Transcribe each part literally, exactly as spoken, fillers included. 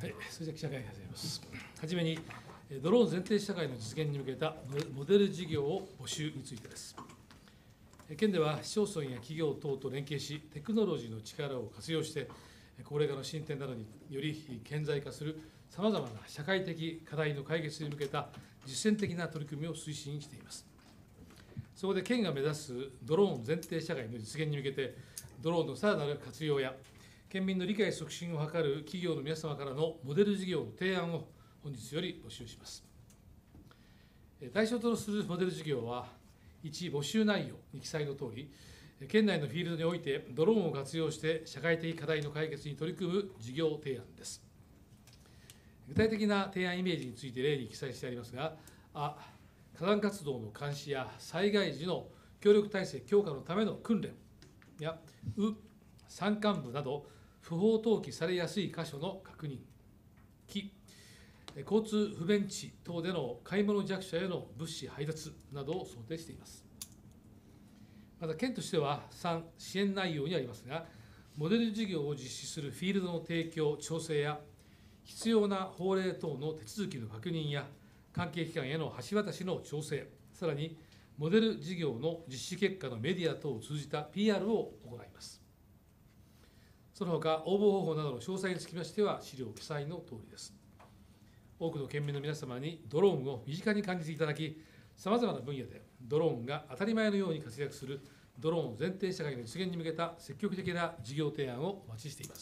はい、それでは記者会見を始めます。はじめに、ドローン前提社会の実現に向けたモデル事業を募集についてです。県では市町村や企業等と連携し、テクノロジーの力を活用して、高齢化の進展などにより顕在化するさまざまな社会的課題の解決に向けた実践的な取り組みを推進しています。そこで県が目指すドローン前提社会の実現に向けて、ドローンのさらなる活用や、県民の理解促進を図る企業の皆様からのモデル事業の提案を本日より募集します。対象とするモデル事業は、いち、募集内容に記載のとおり、県内のフィールドにおいてドローンを活用して社会的課題の解決に取り組む事業提案です。具体的な提案イメージについて例に記載してありますが、あ、火山活動の監視や災害時の協力体制強化のための訓練や、う、山間部など不法投棄されやすい箇所の確認、き、交通不便地等での買い物弱者への物資配達などを想定しています。また県としてはさん、支援内容にありますが、モデル事業を実施するフィールドの提供、調整や、必要な法令等の手続きの確認や、関係機関への橋渡しの調整、さらにモデル事業の実施結果のメディア等を通じた ピーアール を行います。その他、応募方法などの詳細につきましては、資料記載のとおりです。多くの県民の皆様にドローンを身近に感じていただき、さまざまな分野でドローンが当たり前のように活躍するドローン前提社会の実現に向けた積極的な事業提案をお待ちしています。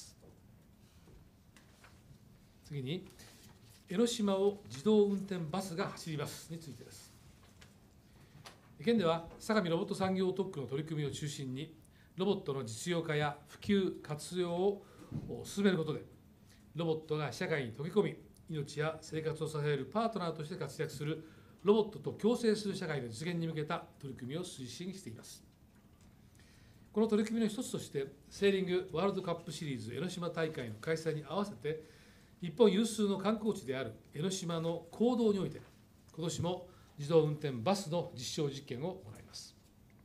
次に、江ノ島を自動運転バスが走りますについてです。県では、相模ロボット産業特区の取り組みを中心に、ロボットの実用化や普及、活用を進めることで、ロボットが社会に溶け込み、命や生活を支えるパートナーとして活躍するロボットと共生する社会の実現に向けた取り組みを推進しています。この取り組みの一つとして、セーリングワールドカップシリーズ江ノ島大会の開催に合わせて、日本有数の観光地である江ノ島の公道において、今年も自動運転バスの実証実験を行います。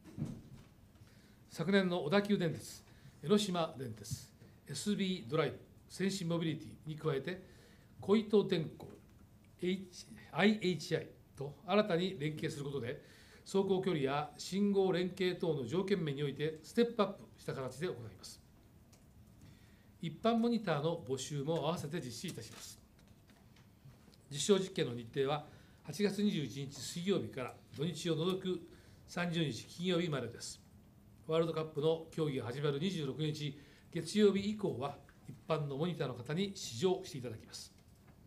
昨年の小田急電鉄、江ノ島電鉄、エスビー ドライブ、先進モビリティに加えて、小糸電工、アイエイチアイ と新たに連携することで、走行距離や信号連携等の条件面においてステップアップした形で行います。一般モニターの募集も合わせて実施いたします。実証実験の日程ははちがつにじゅういちにち水曜日から土日を除くさんじゅうにち金曜日までです。ワールドカップの競技が始まるにじゅうろくにち月曜日以降は、一般のモニターの方に試乗していただきます。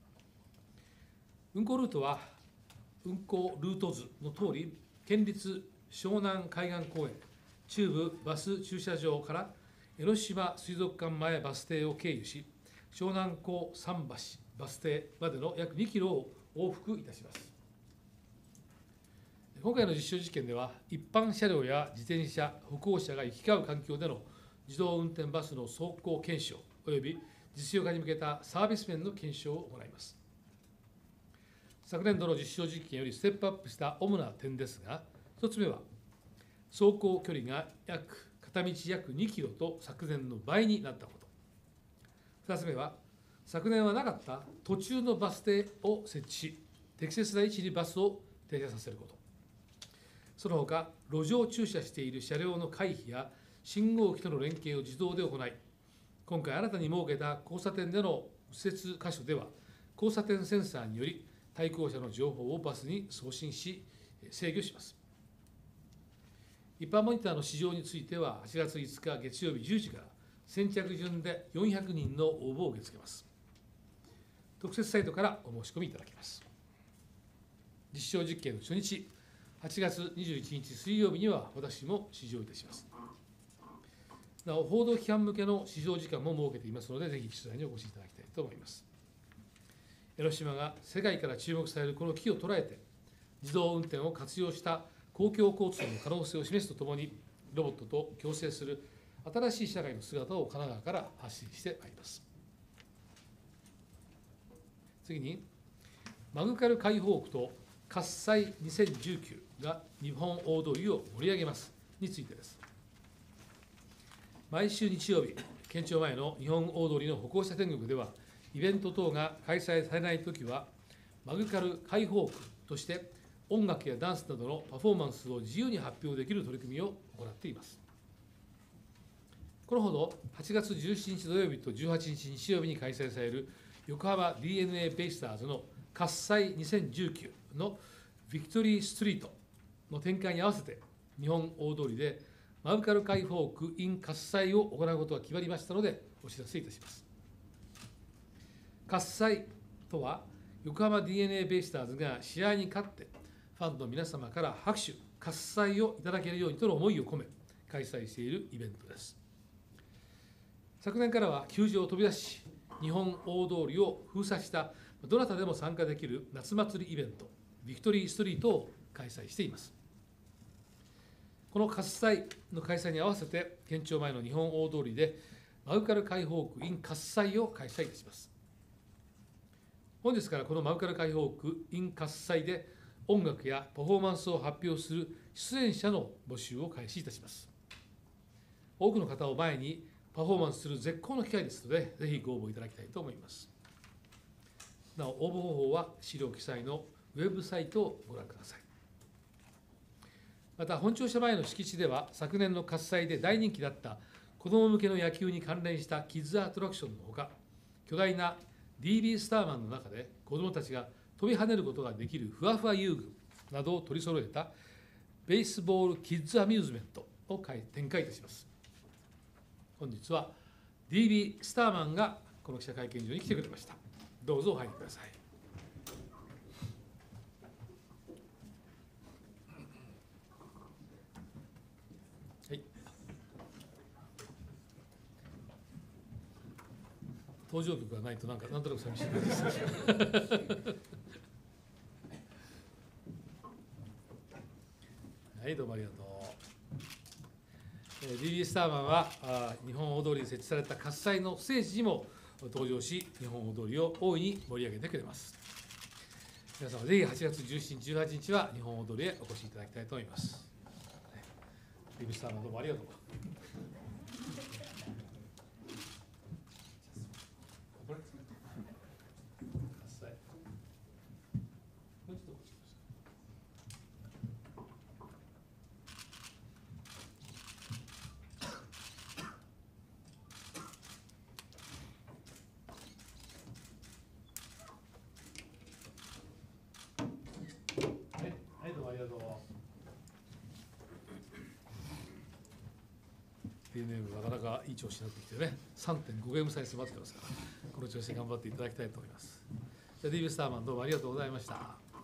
運行ルートは、運行ルート図のとおり、県立湘南海岸公園中部バス駐車場から江ノ島水族館前バス停を経由し、湘南港桟橋バス停までの約にキロを往復いたします。今回の実証実験では、一般車両や自転車、歩行者が行き交う環境での自動運転バスの走行検証および実用化に向けたサービス面の検証を行います。昨年度の実証実験よりステップアップした主な点ですが、ひとつめは、走行距離が約片道約にキロと昨年の倍になったこと。ふたつめは、昨年はなかった途中のバス停を設置し、適切な位置にバスを停車させること。その他、路上駐車している車両の回避や信号機との連携を自動で行い、今回新たに設けた交差点での右折箇所では、交差点センサーにより対向車の情報をバスに送信し、制御します。一般モニターの試乗については、はちがついつか月曜日じゅうじから先着順でよんひゃくにんの応募を受け付けます。特設サイトからお申し込みいただけます。実証実験の初日、はちがつにじゅういちにち水曜日には私も試乗いたします。なお、報道機関向けの試乗時間も設けていますので、ぜひ取材にお越しいただきたいと思います。江ノ島が世界から注目されるこの機を捉えて、自動運転を活用した公共交通の可能性を示すとともに、ロボットと共生する新しい社会の姿を神奈川から発信してまいります。次に、マグカル解放区と喝采にせんじゅうきゅうが日本大通りを盛り上げますについてです。毎週日曜日、県庁前の日本大通りの歩行者天国では、 イベント等が開催されないときは、マグカル解放区として、音楽やダンスなどのパフォーマンスを自由に発表できる取り組みを行っています。このほど、はちがつじゅうしちにち土曜日とじゅうはちにち日曜日に開催される横浜 ディーエヌエー ベイスターズの喝采にせんじゅうきゅうのビクトリーストリートの展開に合わせて、日本大通りでマグカル解放区 in 喝采を行うことが決まりましたので、お知らせいたします。喝采とは、横浜 ディーエヌエー ベイスターズが試合に勝って、ファンの皆様から拍手、喝采をいただけるようにとの思いを込め、開催しているイベントです。昨年からは球場を飛び出し、日本大通りを封鎖したどなたでも参加できる夏祭りイベント、ビクトリーストリートを開催しています。この喝采の開催に合わせて、県庁前の日本大通りで、マグカル解放区 in 喝采を開催いたします。本日からこのマグカル解放区 in 喝采で、音楽やパフォーマンスを発表する出演者の募集を開始いたします。多くの方を前にパフォーマンスする絶好の機会ですので、ぜひご応募いただきたいと思います。なお、応募方法は資料記載のウェブサイトをご覧ください。また、本庁舎前の敷地では、昨年の喝采で大人気だった子ども向けの野球に関連したキッズアトラクションのほか、巨大な ディービー スターマンの中で子どもたちが飛び跳ねることができるふわふわ遊具などを取り揃えたベースボールキッズアミューズメントを展開いたします。本日は ディービー スターマンがこの記者会見場に来てくれました。どうぞお入りください。はい、登場曲がないとなんかなんとなく寂しいです。はい、どうもありがとう。ディービー スターマンはあ日本大通りに設置された喝采のステージにも登場し、日本大通りを大いに盛り上げてくれます。皆様、ぜひはちがつじゅうしちにち、じゅうはちにちは日本大通りへお越しいただきたいと思います。ディービー スターマン、どうもありがとう。ディーエヌエー もなかなかいい調子になってきてね、さんてんご ゲーム差に迫ってますから、この調子で頑張っていただきたいと思います。じゃあ ディービー スターマン、どうもありがとうございました。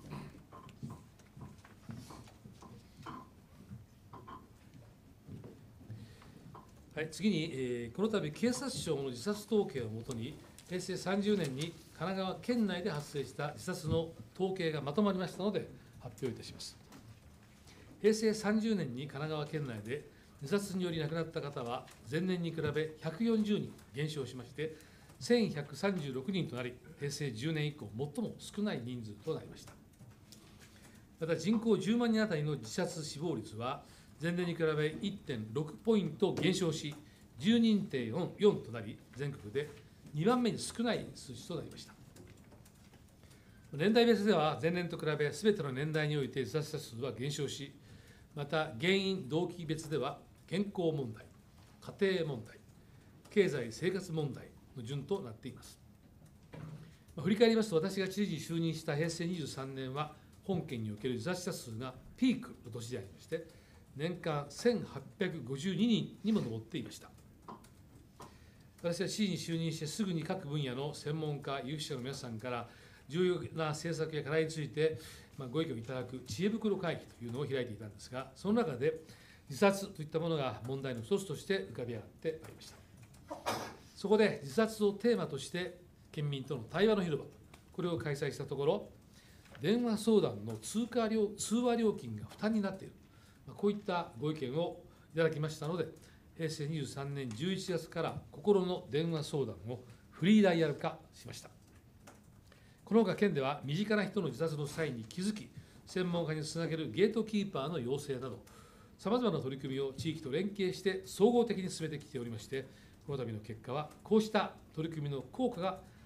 はい、次に、えー、この度警察庁の自殺統計をもとに、へいせいさんじゅうねんに神奈川県内で発生した自殺の統計がまとまりましたので、発表いたします。へいせいさんじゅうねんに神奈川県内で自殺により亡くなった方は、前年に比べひゃくよんじゅうにん減少しまして、せんひゃくさんじゅうろくにんとなり、へいせいじゅうねん以降、最も少ない人数となりました。また、人口じゅうまんにんあたりの自殺死亡率は、前年に比べ いってんろく ポイント減少し、じゅうにてんよん となり、全国でにばんめに少ない数字となりました。年代別では、前年と比べ、すべての年代において自殺者数は減少し、また原因、動機別では、健康問題、家庭問題、経済生活問題の順となっています。振り返りますと、私が知事に就任したへいせいにじゅうさんねんは、本県における自殺者数がピークの年でありまして、年間せんはっぴゃくごじゅうににんにも上っていました。私は知事に就任してすぐに各分野の専門家、有識者の皆さんから重要な政策や課題についてご意見をいただく知恵袋会議というのを開いていたんですが、その中で自殺といったものが問題の一つとして浮かび上がってまいりました。そこで自殺をテーマとして県民との対話の広場、これを開催したところ、電話相談の通貨料通話料金が負担になっている、こういったご意見をいただきましたので、へいせいにじゅうさんねんじゅういちがつから心の電話相談をフリーダイヤル化しました。このほか県では、身近な人の自殺の際に気づき、専門家につなげるゲートキーパーの養成など、さまざまな取り組みを地域と連携して総合的に進めてきておりまして、この度の結果は、こうした取り組みの効果が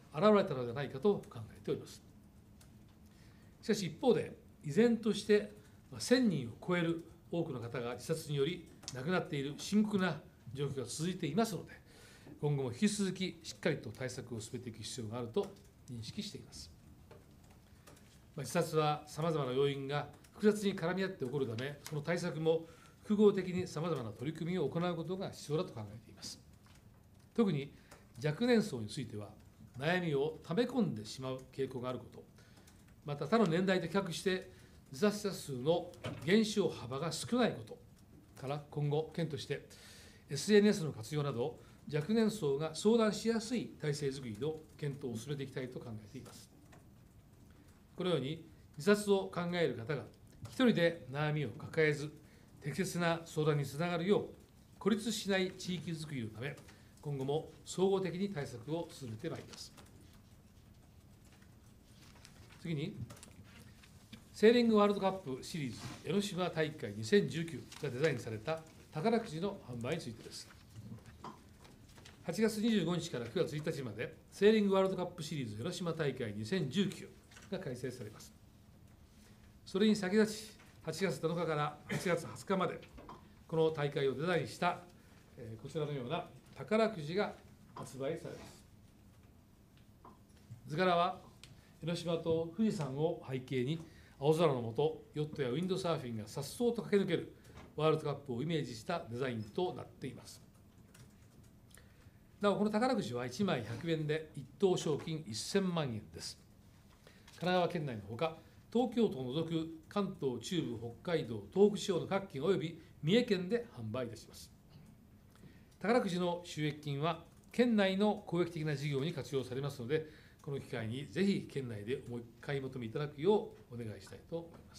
現れたのではないかと考えております。しかし一方で、依然としてせんにんを超える多くの方が自殺により亡くなっている深刻な状況が続いていますので、今後も引き続きしっかりと対策を進めていく必要があると認識しています。自殺はさまざまな要因が複雑に絡み合って起こるため、その対策も複合的にさまざまな取り組みを行うことが必要だと考えています。特に若年層については、悩みを溜め込んでしまう傾向があること、また他の年代と比較して自殺者数の減少幅が少ないことから、今後、県として エスエヌエス の活用など、若年層が相談しやすい体制づくりの検討を進めていきたいと考えています。このように、自殺を考える方が一人で悩みを抱えず、適切な相談につながるよう、孤立しない地域づくりのため、今後も総合的に対策を進めてまいります。次に、セーリングワールドカップシリーズ江ノ島大会にせんじゅうきゅうがデザインされた宝くじの販売についてです。はちがつにじゅうごにちからくがつついたちまで、セーリングワールドカップシリーズ江ノ島大会にせんじゅうきゅうが開催されます。それに先立ち、はちがつなのかからはちがつはつかまで、この大会をデザインした、えー、こちらのような宝くじが発売されます。図柄は、江ノ島と富士山を背景に、青空の下、ヨットやウィンドサーフィンが颯爽と駆け抜けるワールドカップをイメージしたデザインとなっています。なお、この宝くじはいちまいひゃくえんでいっ等賞金せんまんえんです。神奈川県内のほか、東京都を除く関東、中部、北海道、東北地方の各県および三重県で販売いたします。宝くじの収益金は、県内の公益的な事業に活用されますので、この機会にぜひ県内でお買い求めいただくようお願いしたいと思います。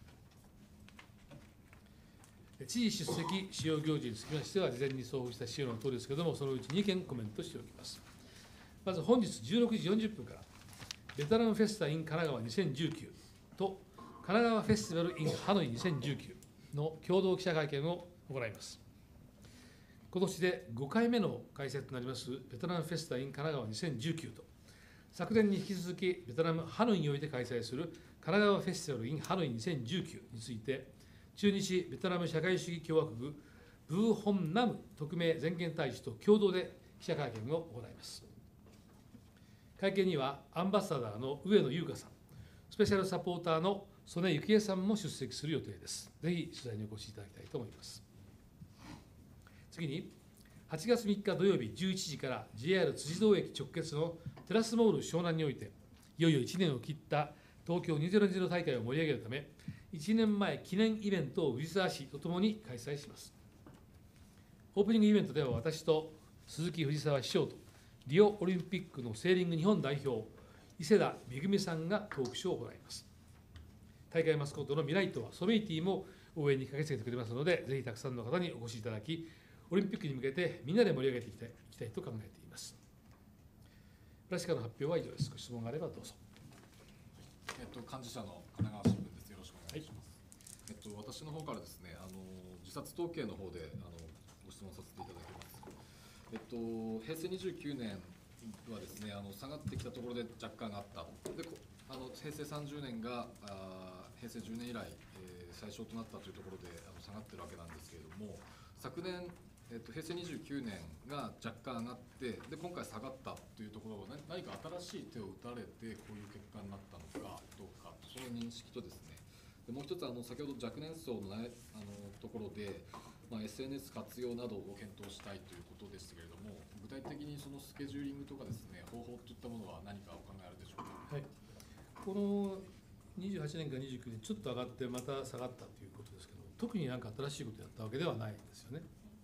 知事出席使用行事につきましては、事前に送付した資料の等ですけれども、そのうちにけんコメントしておきます。まず本日じゅうろくじよんじゅっぷんから、ベトナムフェスタ in 神奈川にせんじゅうきゅうと神奈川フェスティバル in ハノイにせんじゅうきゅうの共同記者会見を行います。今年でごかいめの開催となりますベトナムフェスタ in 神奈川にせんじゅうきゅうと、昨年に引き続きベトナム・ハノイにおいて開催する神奈川フェスティバル in ハノイにせんじゅうきゅうについて、駐日ベトナム社会主義共和国ブーホンナム特命全権大使と共同で記者会見を行います。会見にはアンバサダーの上野優香さん、スペシャルサポーターの曽根幸恵さんも出席する予定です。ぜひ取材にお越しいただきたいと思います。次に、はちがつみっか土曜日じゅういちじから ジェイアール 辻堂駅直結のテラスモール湘南において、いよいよいちねんを切った東京にせんにじゅう大会を盛り上げるため、いちねんまえ記念イベントを藤沢市とともに開催します。オープニングイベントでは、私と鈴木藤沢市長と、リオオリンピックのセーリング日本代表、伊勢田恵さんがトークショーを行います。大会マスコットのミライトはソメイティも応援に駆けつけてくれますので、ぜひたくさんの方にお越しいただき、オリンピックに向けてみんなで盛り上げていきたい、いきたいと考えています。プラシカの発表は以上です。ご質問があればどうぞ。 えっと、幹事社の神奈川新聞です。よろしくお願いします。はい、えっと、私の方からですね、あの自殺統計の方であのご質問させていただきます。えっと、平成にじゅうきゅうねんはですね、あの下がってきたところで若干あった。で、あの平成さんじゅうねんがあ平成じゅうねん以来、えー、最小となったというところであの下がってるわけなんですけれども、昨年、えっと、平成にじゅうきゅうねんが若干上がって、で今回下がったというところを、ね、何か新しい手を打たれてこういう結果になったのかどうか、その認識とですね、でもう一つあの先ほど若年層の、ね、あのところで、まあ、エスエヌエス 活用などを検討したいということでしたけれども、具体的にそのスケジューリングとかですね、方法といったものは何かお考えあるでしょうか。 はい、このにじゅうはちねんからにじゅうきゅうねん、ちょっと上がってまた下がったということですけど、特に何か新しいことをやったわけではないんですよね。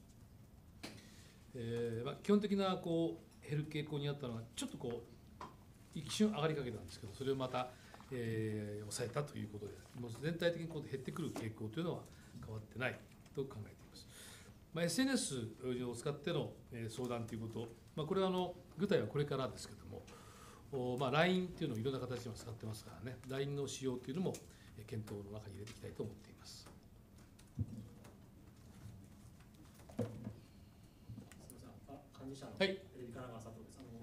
えーまあ、基本的なこう減る傾向にあったのが、ちょっとこう一瞬上がりかけたんですけど、それをまた、えー、抑えたということで、もう全体的にこう減ってくる傾向というのは変わってないと考えています。まあ、エスエヌエス を使っての相談ということ、まあ、これはあの具体はこれからですけども、おまあ、ライン というのをいろんな形で使ってますからね、ライン の使用というのも検討の中に入れていきたいと思っています。 幹事社のはい、 テレビ神奈川佐藤です。あの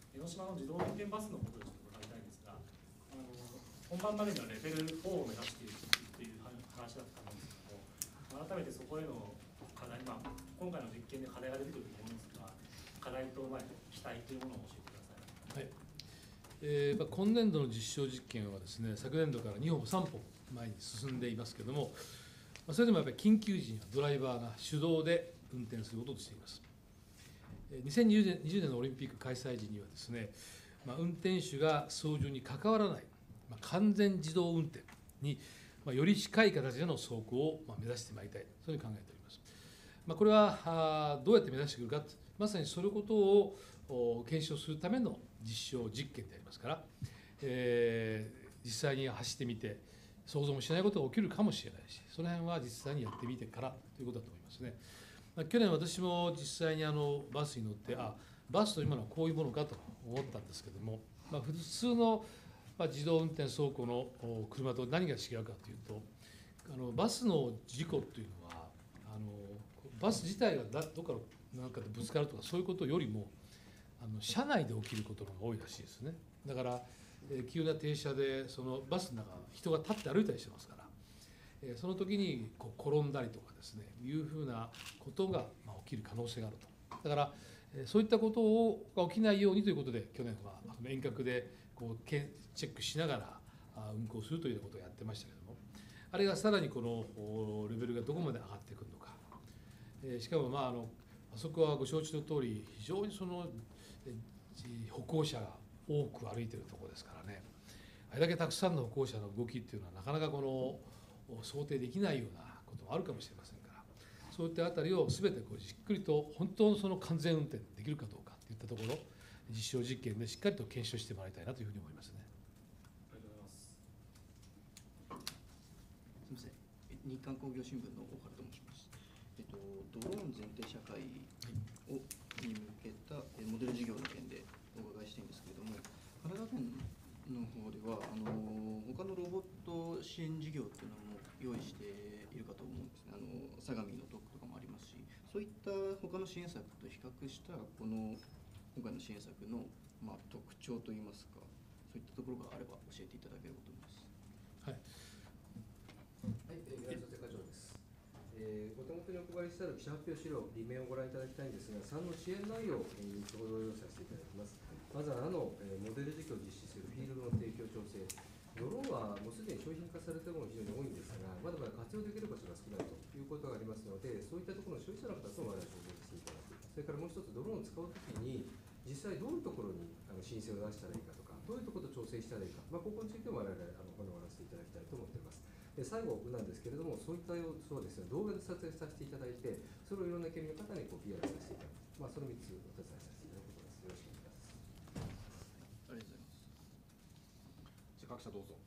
江ノ島の自動運転バスのことをちょっと伺いたいんですが、あの本番までにはレベルフォーを目指しているという話だったと思うんですけども、改めてそこへの課題、まあ、今回の実験で課題が出てくると思うんですが、課題とまあ期待というものを教えてください。 はい。えーまあ、今年度の実証実験はですね、昨年度からにほんさんぽん前に進んでいますけれども、まあ、それでもやっぱり緊急時にはドライバーが手動で運転することとしています。にせんにじゅうねんのオリンピック開催時にはですね、まあ、運転手が操縦に関わらない、まあ、完全自動運転に、まあ、より近い形での走行をまあ目指してまいりたい、そういうふうに考えております。まあ、これはあどうやって目指してくるか、まさにそのことを検証するための実証実験でありますから、えー、実際に走ってみて、想像もしないことが起きるかもしれないし、その辺は実際にやってみてからということだと思いますね。まあ、去年、私も実際にあのバスに乗って、あバスと今のはこういうものかと思ったんですけども、まあ、普通のまあ自動運転走行の車と何が違うかというと、あのバスの事故というのは、あのバス自体がどっかのなんかでぶつかるとか、そういうことよりも、あの車内で起きることの方が多いらしいですね。だから、えー、急な停車で、そのバスの中、人が立って歩いたりしてますから、えー、その時にこう転んだりとかですね、いうふうなことがまあ起きる可能性があると。だから、えー、そういったことをが起きないようにということで、去年は遠隔でこうチェックしながら運行するということをやってましたけれども、あれがさらにこのレベルがどこまで上がってくるのか、えー、しかも、まあ、あのあそこはご承知の通り、非常にその歩行者が多く歩いているところですからね、あれだけたくさんの歩行者の動きっていうのは、なかなかこの想定できないようなこともあるかもしれませんから、そういったあたりをすべてこうじっくりと、本当のその完全運転できるかどうかといったところ、実証実験でしっかりと検証してもらいたいなというふうに思いますね。 ありがとうございます。 すみません、日刊工業新聞の大原と申します。えっと、ドローン前提社会をに向けたモデル事業の件でお伺いしたいんですけれども、神奈川県の方ではあの他のロボット支援事業っていうのも用意しているかと思うんですね。あの相模の特区とかもありますし、そういった他の支援策と比較したこの今回の支援策の、まあ、特徴といいますか、そういったところがあれば教えていただければと思います。 はい。 はい、えー、岩佐課長です。えー、お手元にお配りしてある記者発表資料、裏面をご覧いただきたいんですが、さんの支援内容をみっつほど用意させていただきます。まずは、あの、えー、モデル事業を実施するフィールドの提供調整。ドローンはもうすでに商品化されているものが非常に多いんですが、まだまだ活用できる場所が少ないということがありますので、そういったところの消費者の方と我々は承認していただく。それからもう一つ、ドローンを使うときに、実際どういうところにあの申請を出したらいいかとか、どういうところと調整したらいいか、まあ、ここについても我々あの学ばせていただきたいと思っています。で最後なんですけれども、そういった様子をですね、動画で撮影させていただいて、それをいろんな県民の方にこう ピーアール させていただく、まあ、そのみっつお手伝いさせていただくことです。よろしくお願いします。 ありがとうございます。 じゃあ各社どうぞ。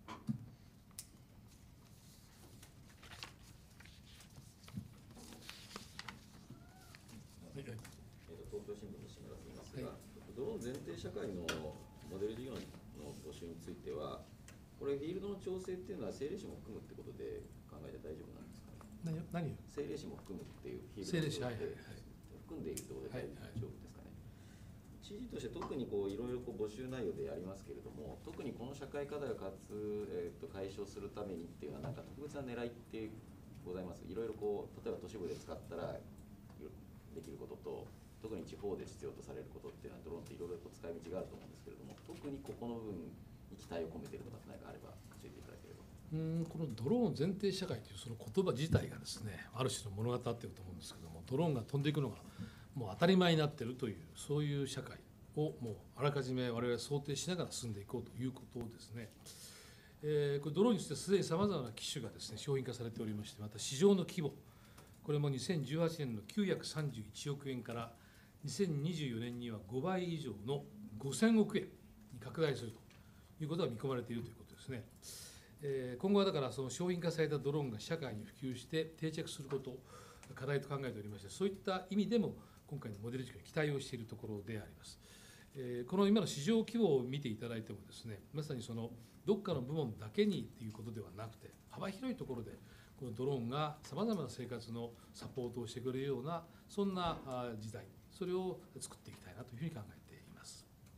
えー、と東京新聞の志村と言いますが、はい、ドローン前提社会のモデル事業の募集については、これ、フィールドの調整っていうのは、政令市も含むってことで考えて大丈夫なんですかね。 何を政令市も含むっていうフィー政令市、 ルドはいはいはい、 含んでいるということで大丈夫ですかね。知事として特にこういろいろこう募集内容でありますけれども、特にこの社会課題をかつ、えー、と解消するためにっていうのは、なんか特別な狙いってございます。いろいろこう例えば都市部で使ったらできることと、特に地方で必要とされることっていうのは、ドローンっていろいろと使い道があると思うんですけれども、特にここの部分に期待を込めていることが何かあれば教えていただければ。 うんこのドローン前提社会というその言葉自体がですね、ある種の物語っていると思うんですけども、ドローンが飛んでいくのがもう当たり前になっているという、そういう社会をもうあらかじめ我々は想定しながら進んでいこうということをですね、えー、これドローンにしてすでにさまざまな機種がですね商品化されておりまして、また市場の規模、これもにせんじゅうはちねんのきゅうひゃくさんじゅういちおくえんからにせんにじゅうよねんにはごばい以上のごせんおくえんに拡大するということが見込まれているということですね。えー、今後はだからその商品化されたドローンが社会に普及して定着することを課題と考えておりまして、そういった意味でも今回のモデル事業に期待をしているところであります。えー、この今の市場規模を見ていただいてもですね、まさにそのどっかの部門だけにということではなくて、幅広いところでこのドローンがさまざまな生活のサポートをしてくれるような、そんな時代、それを作っていきたいなというふうに考えています。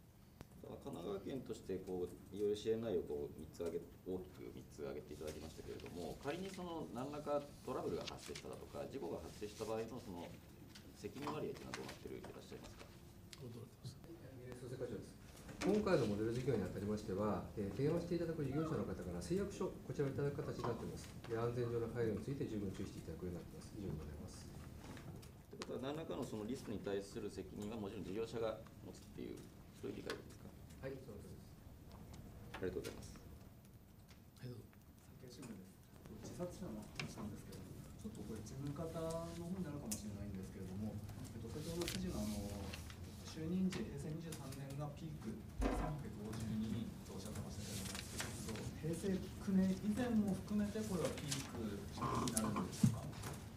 神奈川県としてこういろいろ支援内容をこうみっつ挙げ大きくみっつ挙げていただきましたけれども、仮にその何らかトラブルが発生しただとか事故が発生した場合のその責任割合というのはどうなっていらっしゃいますか。 三浦総裁課長です。今回のモデル事業にあたりましては、えー、提案していただく事業者の方から誓約書、こちらをいただく形になっています。で、安全上の配慮について十分注意していただくようになっています。以上でございます。 ということは、何らかのそのリスクに対する責任はもちろん事業者が持つっていう、そういう理解ですか。 はい、その通りです。 ありがとうございます。 はい、どうぞ。 産経新聞です。自殺者の話なんですけれども、ちょっとこれ、事務方の方になるかもしれないんですけれども、えっと、先ほど知事のあの就任時、平成にじゅうさんねんがピークさんびゃくごじゅうににんとおっしゃってましたけれども、平成きゅうねん以前も含めて、これはピークになるんですか。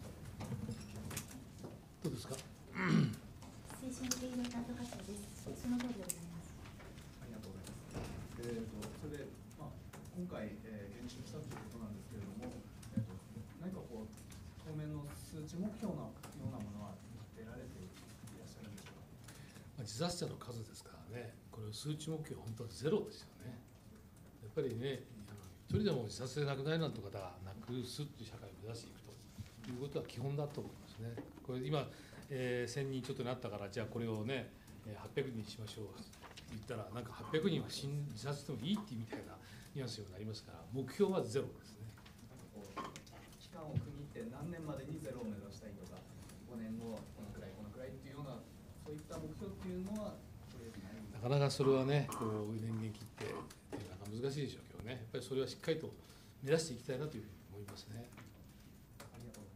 どうですか。 精神的な担当課長です。その通りでございます。 ありがとうございます。えー、とそれで、まあ、今回、えー、減収したということなんですけれども、えー、と何かこう当面の数値目標のようなものは出られていらっしゃるんでしょうか。 まあ、自殺者の数ですからね、これ数値目標は本当はゼロですよね。やっぱりね、あの一人でも自殺で亡くなるなんて方がなくすという社会を目指していくということは基本だと思いますね。これ今、えー、せんにんちょっとになったから、じゃあこれをね、はっぴゃくにんにしましょうって言ったら、なんかはっぴゃくにんは死ん自殺してもいいっていうみたいなニュアンスになりますから、目標はゼロですね。 なんかこう期間を区切って何年までにゼロを目指したいとか、ごねんごこのくらいこのくらいっていうようなそういった目標っていうのはとりあえずないんですか。 なかなかそれはね、こう年々切ってっていうのは難しいでしょうけどね、やっぱりそれはしっかりと目指していきたいなというふうに思いますね。 ありがとうございます。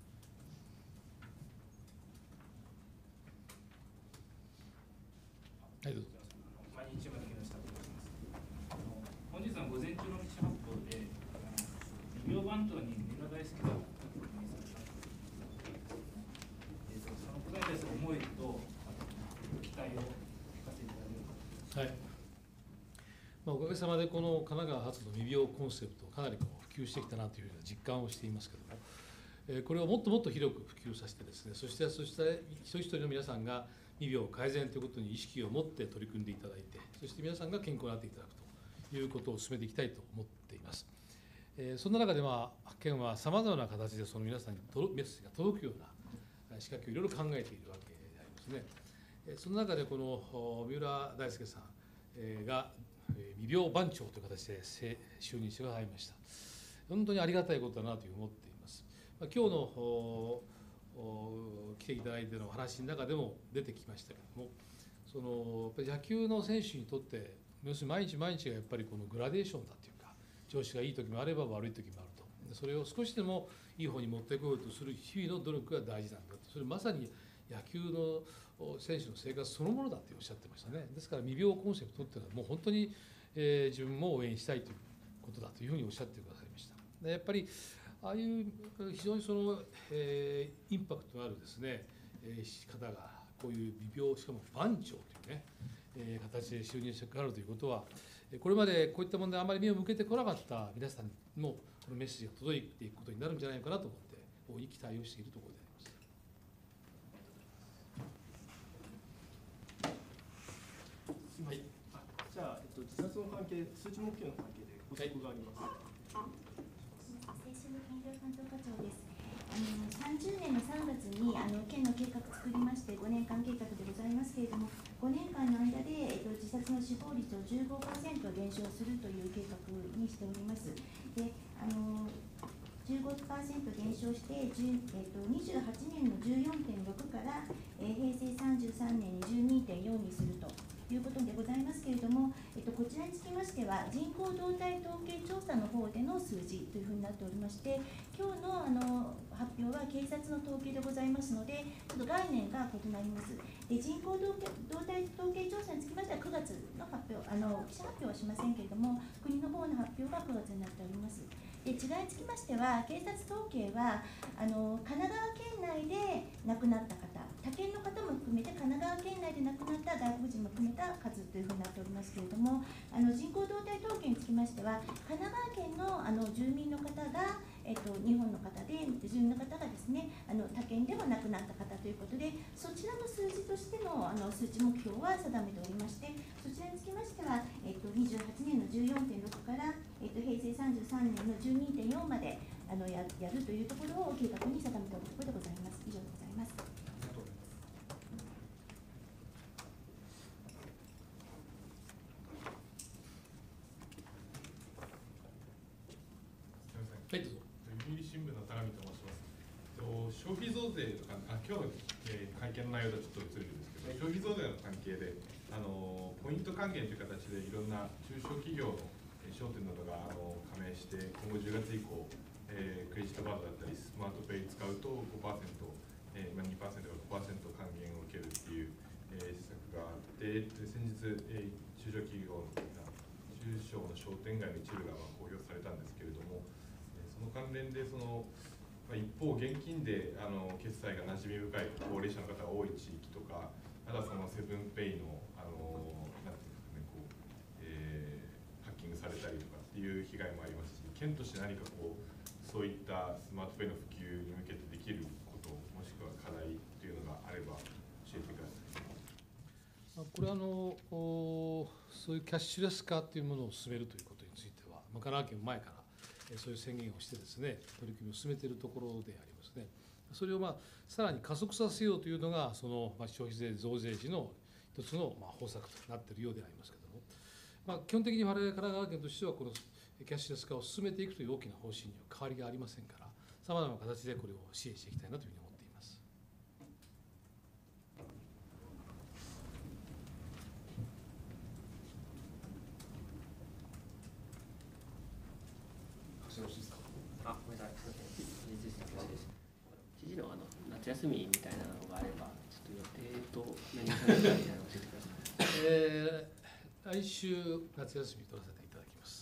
はい、どうぞ。 毎日まで木下と申します。あの本日の午前中の記者発表で、医療番頭に三浦大輔が確認されたということです。えーと、そのことに対する思いと期待を聞かせていただけるか。 はい。まあ、おかげさまでこの神奈川発の未病コンセプトかなりこう普及してきたなというふうな実感をしていますけれども、えー、これをもっともっと広く普及させてですね、そしてそして一人一人の皆さんが未病改善ということに意識を持って取り組んでいただいて、そして皆さんが健康になっていただくということを進めていきたいと思っています。えー、そんな中で、まあ、県はさまざまな形でその皆さんにメッセージが届くような仕掛けをいろいろ考えているわけでありますね。えー、その中でこの三浦大輔さんが未病番長という形で就任してくださいました。本当にありがたいことだなというふうに思っています。まあ、今日の来ていただいての話の中でも出てきましたけれども、そのやっぱり野球の選手にとって要するに毎日毎日がやっぱりこのグラデーションだというか、調子がいい時もあれば悪い時もあると、それを少しでもいい方に持っていこうとする日々の努力が大事なんだと、それまさに野球の選手の生活そのものだっておっしゃってましたね。ですから未病コンセプトっていうのはもう本当に、えー、自分も応援したいということだというふうにおっしゃってくださいました。でやっぱりああいう非常にその、えー、インパクトのあるですね、えー、方がこういう未病、しかも番長というね、えー、形で就任してくださるということは、これまでこういった問題あまり目を向けてこなかった皆さんにもこのメッセージが届いていくことになるんじゃないかなと思って大いに期待をしているところであります。 すみません。あ、じゃあ、えっと、自殺の関係、数値目標の関係で補足があります。 精神医療担当課長です。あのさんじゅうねんのさんがつにあの県の計画を作りまして、ごねんかん計画でございますけれども、ごねんかんの間で、えっと、自殺の死亡率を じゅうごパーセント 減少するという計画にしております。であのじゅうごパーセント 減少して、えっと、にじゅうはちねんの じゅうよんてんろく から、えー、平成さんじゅうさんねんに じゅうにてんよん にするということでございますけれども、えっと、こちらにつきましては人口動態統計調査の方での数字というふうになっておりまして、今日のあの発表は警察の統計でございますので、ちょっと概念が異なります。で人口動態統計調査につきましてはくがつの発表、あの記者発表はしませんけれども、国の方の発表がくがつになっております。で違いにつきましては、警察統計はあの神奈川県内で亡くなった方、他県の方も含めて神奈川県内で亡くなった外国人も含めた数というふうになっておりますけれども、あの人口動態統計につきましては、神奈川県のあの住民の方が、えっと、日本の方で、住民の方がですね、あの他県でも亡くなった方ということで、そちらの数字としてのあの数数値目標は定めておりまして、そちらにつきましては、えっと、にじゅうはちねんの じゅうよんてんろく から、えっと、平成さんじゅうさんねんの じゅうにてんよん まであの や, やるというところを計画に定めたところでございます。以上でございます。 はい、どうぞ。 読売新聞の田上と申します。と消費増税とか、あ今日の、えー、会見の内容とちょっと移るんですけど、消費増税の関係で、あのポイント還元という形でいろんな中小企業の、えー、商店などがあの加盟して、今後じゅうがつ以降、えー、クレジットカードだったり、スマートペイ使うと ごパーセント、えーまあ、にパーセントかごパーセント還元を受けるっていう、えー、施策があって、先日、えー、中小企業の中小の商店街の一部がまあ公表されたんですけれども、その関連でその、まあ、一方、現金であの決済が馴染み深い高齢者の方が多い地域とか、まだそのセブンペイのあのなんていうんですかね、こう、えー、ハッキングされたりとかっていう被害もありますし、県として何かこうそういったスマートペイの普及に向けてできること、もしくは課題っていうのがあれば教えてください。 これはあのそういうキャッシュレス化というものを進めるということについては、まあ、神奈川県前からそういう宣言をしてですね、取り組みを進めているところでありますね。それをまあさらに加速させようというのが、そのまあ消費税増税時の一つのまあ方策となっているようでありますけれども、まあ、基本的に我々神奈川県としては、このキャッシュレス化を進めていくという大きな方針には変わりがありませんから、さまざまな形でこれを支援していきたいなというふうに思っています。 よろしいですか。 あ、ごめんなさい。すみません。事実です。知事のあの夏休みみたいなのがあれば、ちょっと予定と何をされるかみたいなのを教えてください。 えー、来週夏休み取らせていただきます。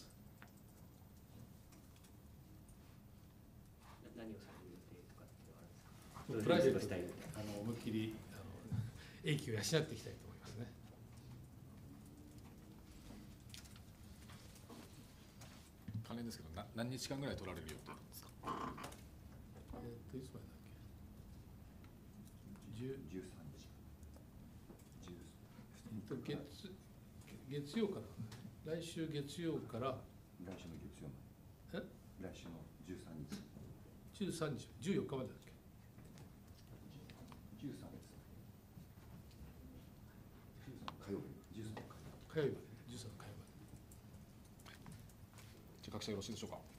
何をされる予定とかっていうのはあるんですか。 プライベートしたいであの思いっきりあの英気を養っていきたいと思いますね。 関連ですけど、な何日間ぐらい取られる予定なんですか。 えっといつまでだっけ。十十三日。 月月曜から、来週月曜から。 来週の月曜まで。 え？来週の十三日。 十三日、十四日までだっけ。 十三です。十三火曜日。十三火曜日。 火曜日まで。十三火曜日まで。 じゃあ各社よろしいでしょうか。